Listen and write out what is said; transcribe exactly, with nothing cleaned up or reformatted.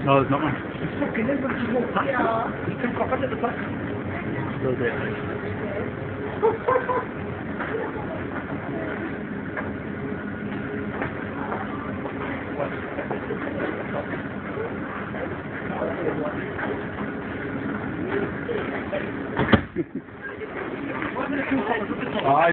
No, there's not one. It's fucking in when you walk past it. You can cock it at the back. Still do it. I